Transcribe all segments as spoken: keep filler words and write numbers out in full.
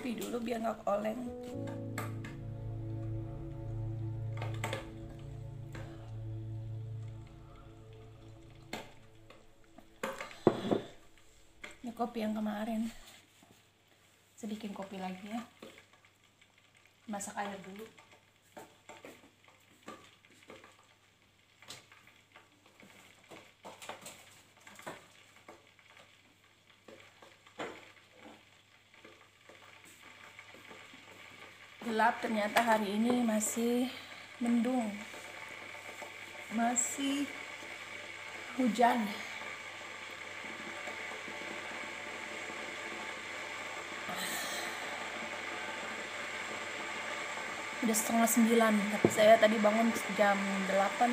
kopi dulu biar nggak oleng. Ini kopi yang kemarin. Sedikit kopi lagi ya. Masak air dulu. Gelap ternyata hari ini, masih mendung, masih hujan. Udah setengah sembilan, tapi saya tadi bangun jam delapan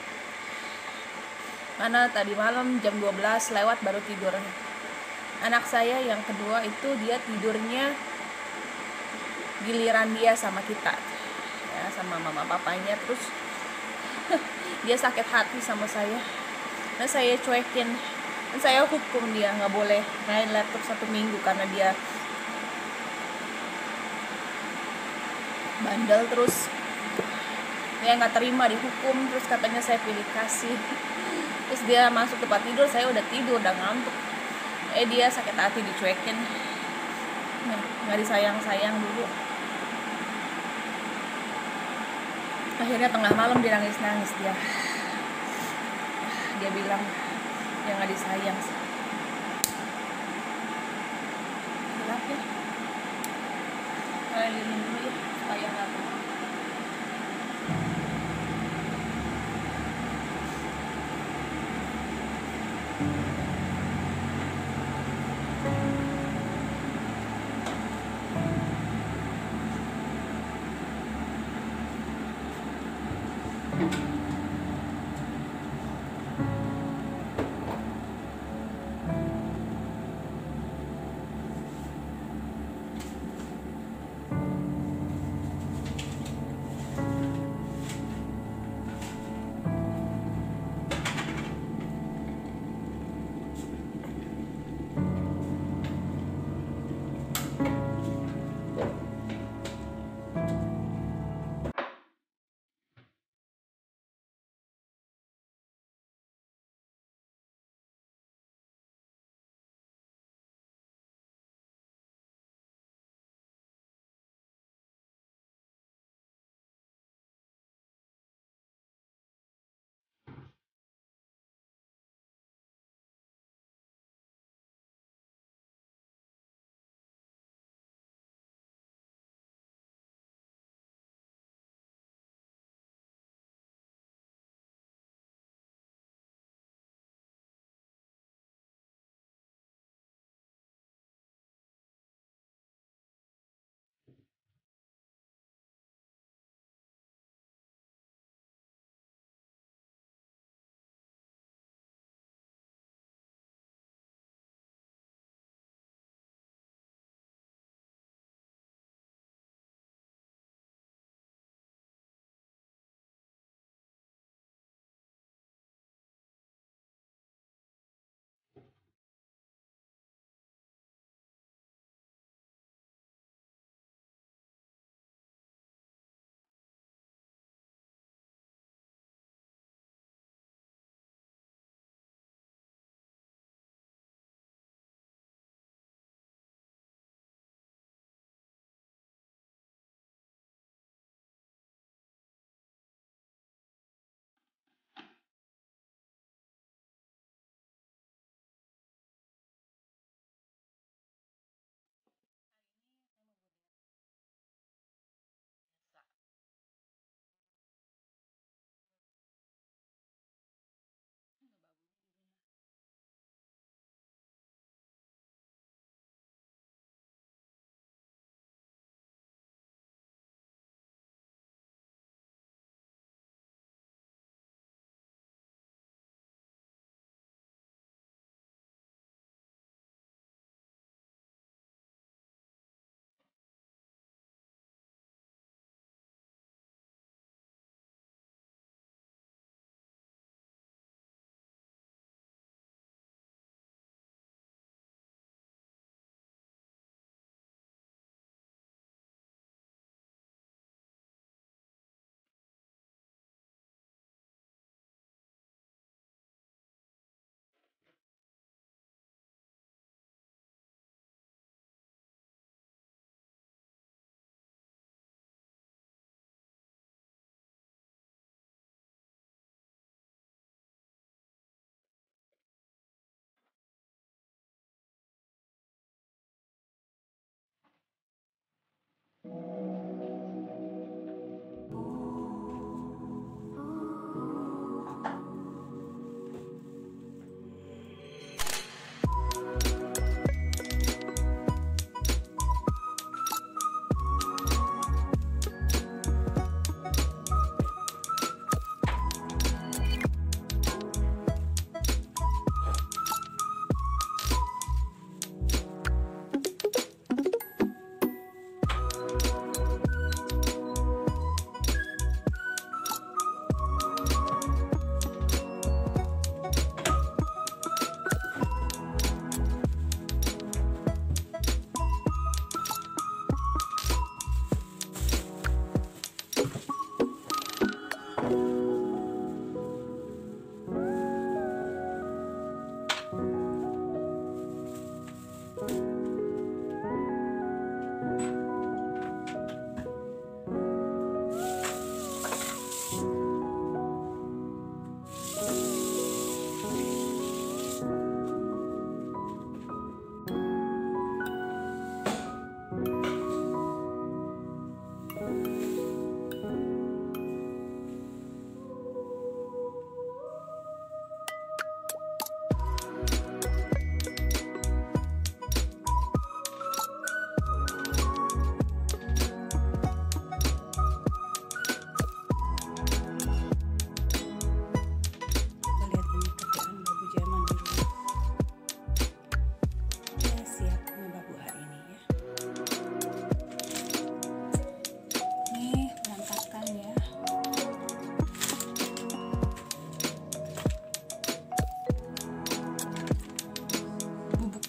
karena tadi malam jam dua belas lewat baru tidur. Anak saya yang kedua itu dia tidurnya giliran dia sama kita ya, sama mama papanya, terus dia sakit hati sama saya. Nah saya cuekin, dan saya hukum dia nggak boleh main laptop satu minggu karena dia bandel. Terus dia nggak terima, dihukum, terus katanya saya pilih kasih. Terus dia masuk tempat tidur, saya udah tidur, udah ngantuk, eh dia sakit hati, dicuekin, nggak disayang-sayang dulu. Akhirnya tengah malam dia nangis-nangis, dia dia bilang dia nggak disayang. Gelap ya, kalian dulu ya supaya nggak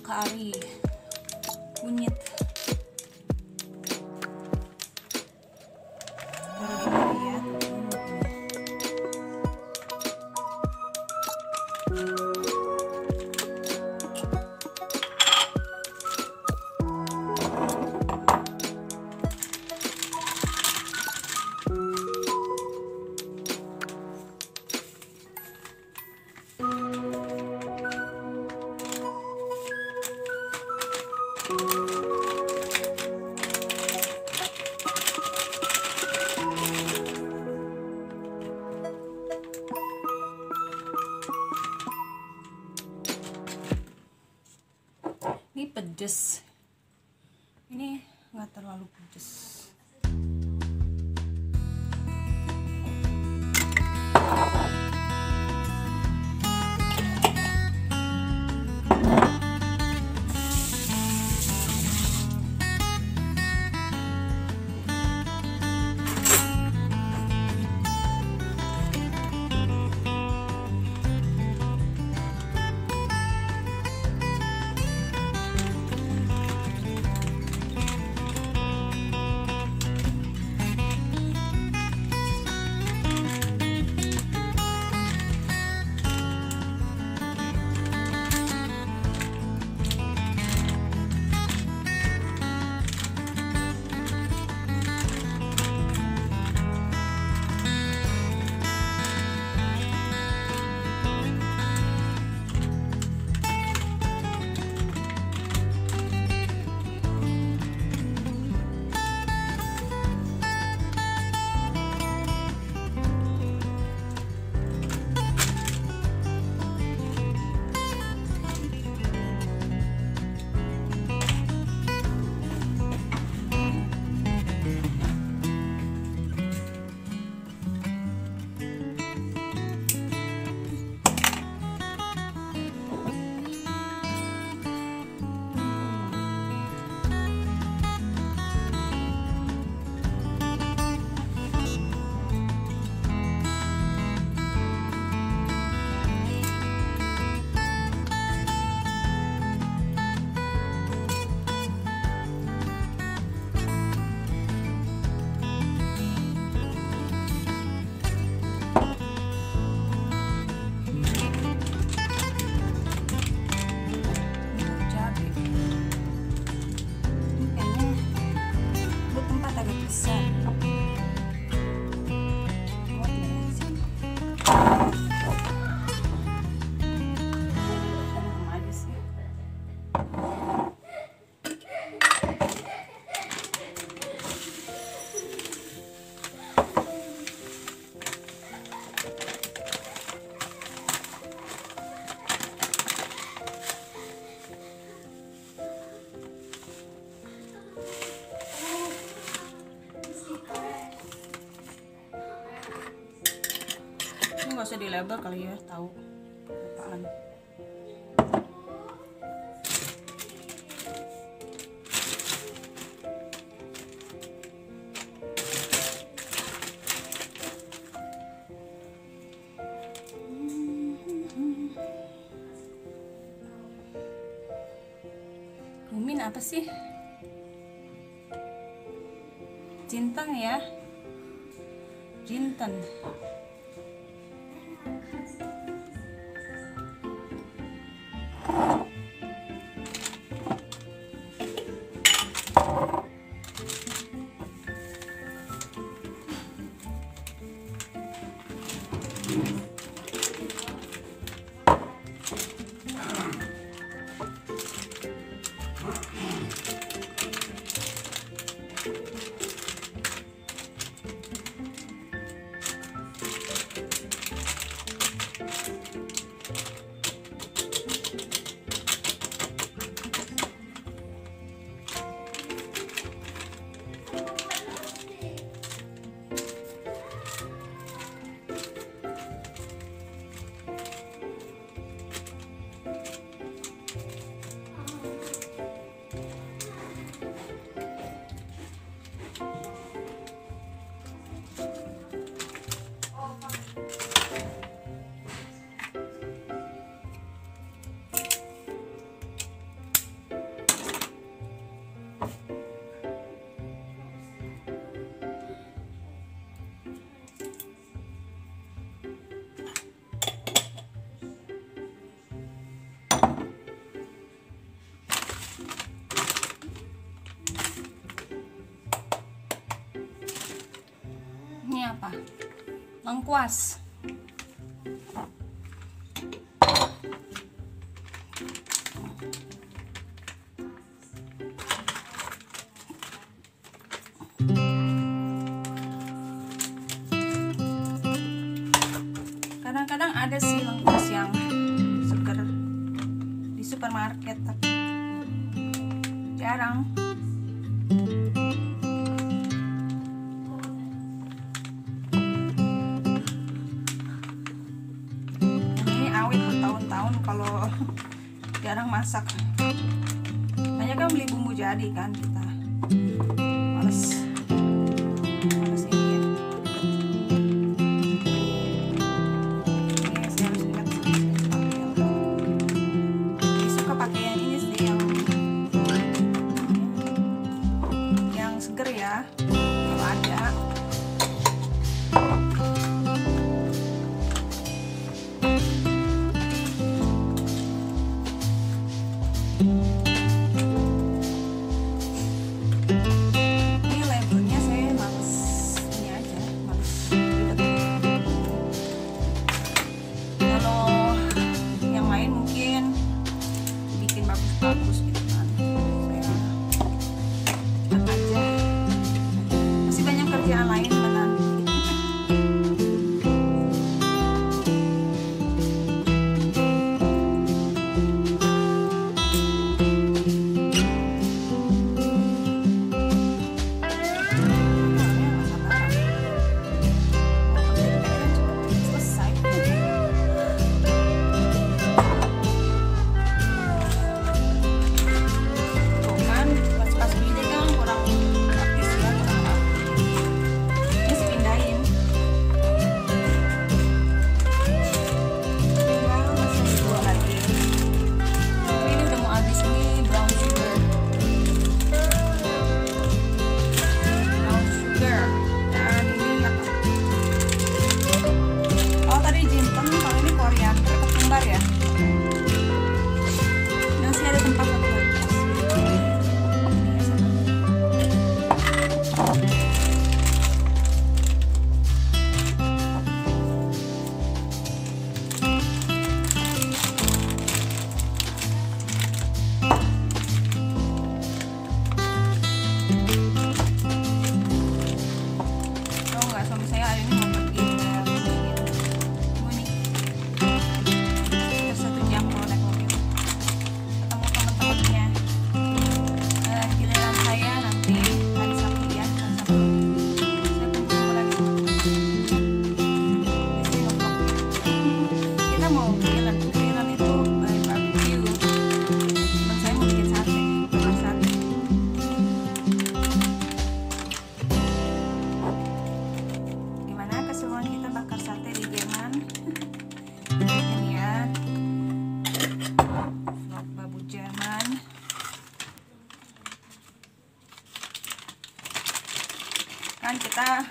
kari kunyit. Taruh di ya. Ini pedes, ini nggak terlalu pedes. Nggak usah dilabel kali ya, tahu apaan. Kumin apa sih? Jintang ya, jintan. lengkuas. Kadang-kadang ada sih lengkuas yang seger di supermarket, tapi jarang. Ini awet bertahun-tahun kalau jarang masak. Banyak kan beli bumbu jadi kan, kita males males ini ya. Ini saya harus ingat pakai, suka pakai yang ini sih, yang yang seger ya kalau ada. Ini labelnya saya males ini aja, males ribet. Kalau yang lain mungkin bikin bagus-bagus gitu kan, saya cepet aja, masih banyak kerjaan lain menanti. Kan kita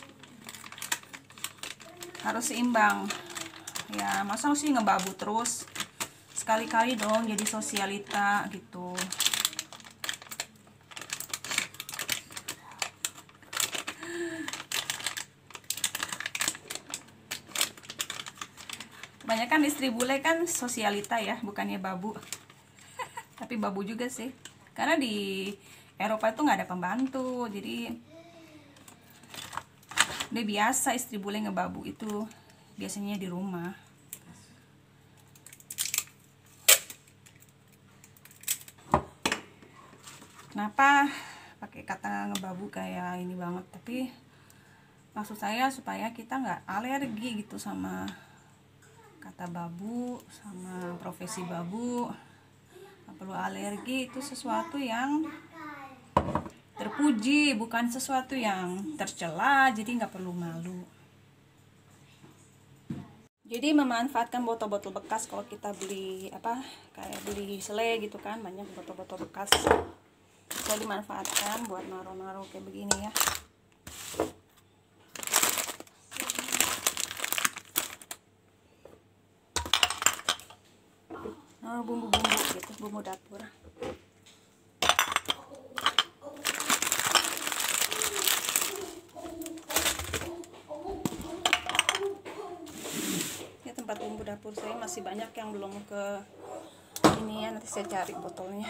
harus seimbang ya, masa sih ngebabu terus, sekali-kali dong jadi sosialita gitu. Kebanyakan istri bule kan sosialita ya, bukannya babu. Tapi babu juga sih, karena di Eropa itu nggak ada pembantu, jadi udah biasa istri bule ngebabu itu biasanya di rumah. Kenapa pakai kata ngebabu kayak ini banget, tapi maksud saya supaya kita nggak alergi gitu sama kata babu, sama profesi babu. Nggak perlu alergi, itu sesuatu yang terpuji, bukan sesuatu yang tercela, jadi nggak perlu malu. Jadi memanfaatkan botol-botol bekas, kalau kita beli apa kayak beli sele gitu kan, banyak botol-botol bekas, bisa dimanfaatkan buat naruh-naruh kayak begini ya. Naruh bumbu-bumbu gitu, bumbu dapur. bumbu dapur saya masih banyak yang belum ke ini ya, nanti saya cari botolnya.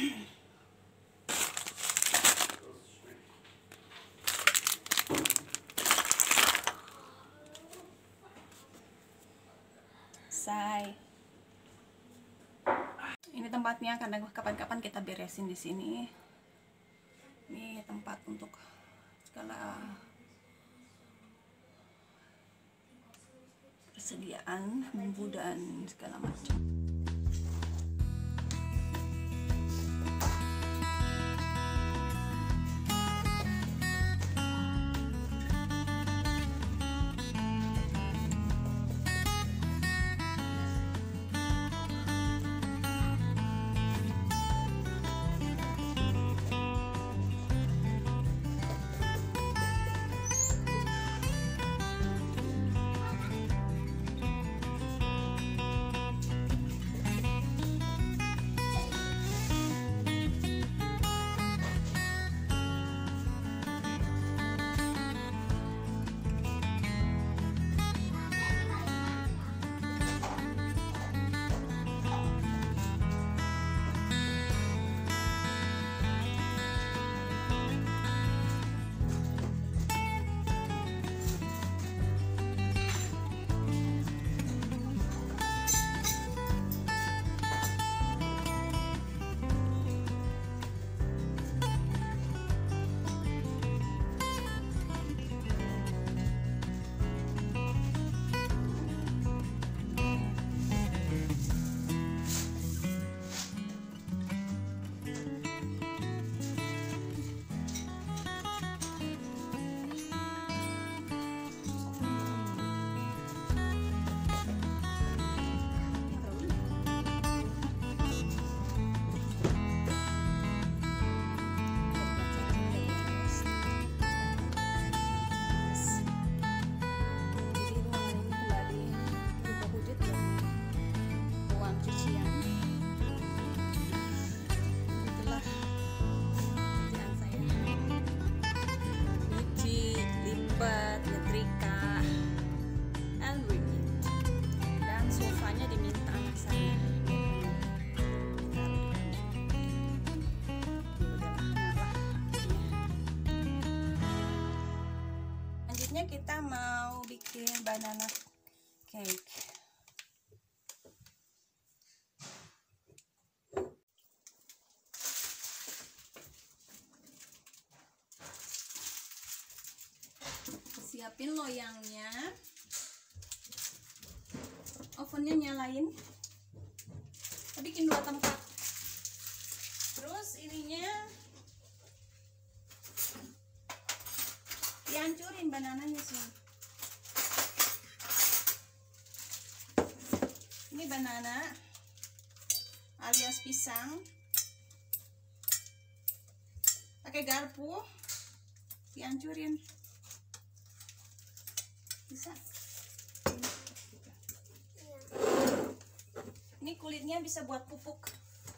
Say. Ini tempatnya, karena kapan-kapan kita beresin di sini. Ini tempat untuk segala persediaan bumbu dan segala macam. Kita mau bikin banana cake. Siapin loyangnya, ovennya nyalain, kita bikin dua tempat. Terus ininya dihancurin banananya sih. Ini banana alias pisang, pakai garpu dihancurin, bisa. Ini kulitnya bisa buat pupuk.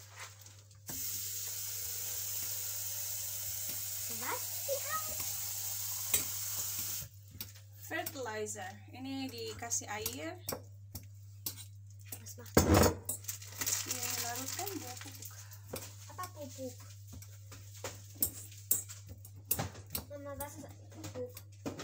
Fertilizer, ini dikasih air, ya, larutkan buat pupuk. Apa pupuk? Mama, was ist pupuk?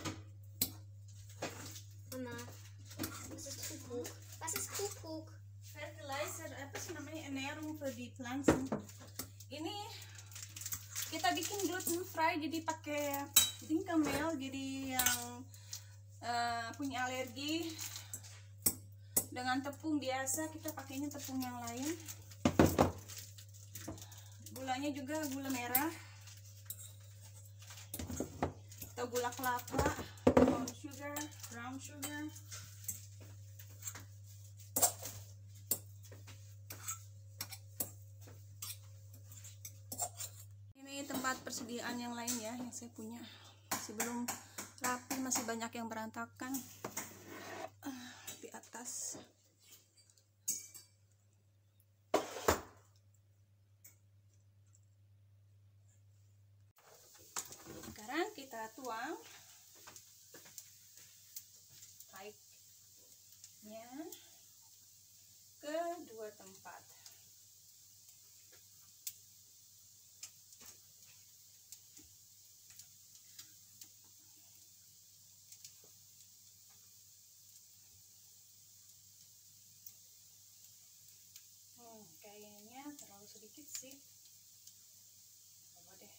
Mama, was ist pupuk? Was ist pupuk? Fertilizer, apa sih namanya, ernährung für die Pflanzen. Ini kita bikin gluten free, jadi pakai dinkelmeal, jadi yang Uh, punya alergi dengan tepung biasa, kita pakainya tepung yang lain. Gulanya juga gula merah atau gula kelapa, brown sugar, brown sugar. Ini tempat persediaan yang lain ya, yang saya punya masih belum rapi, masih banyak yang berantakan uh, di atas. Sekarang kita tuang cake-nya. Dikit sih. Coba deh.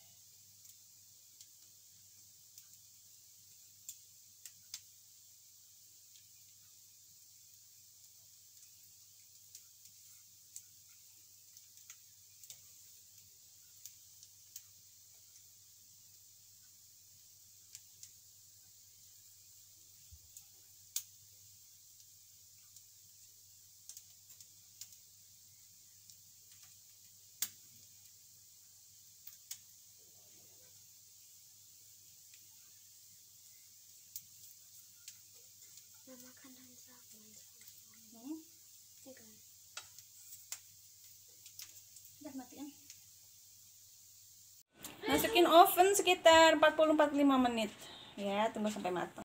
Mama kan dan sapu. Hmm? Enggak. Udah matiin. Masukin oven sekitar empat puluh sampai empat puluh lima menit. Ya, tunggu sampai matang.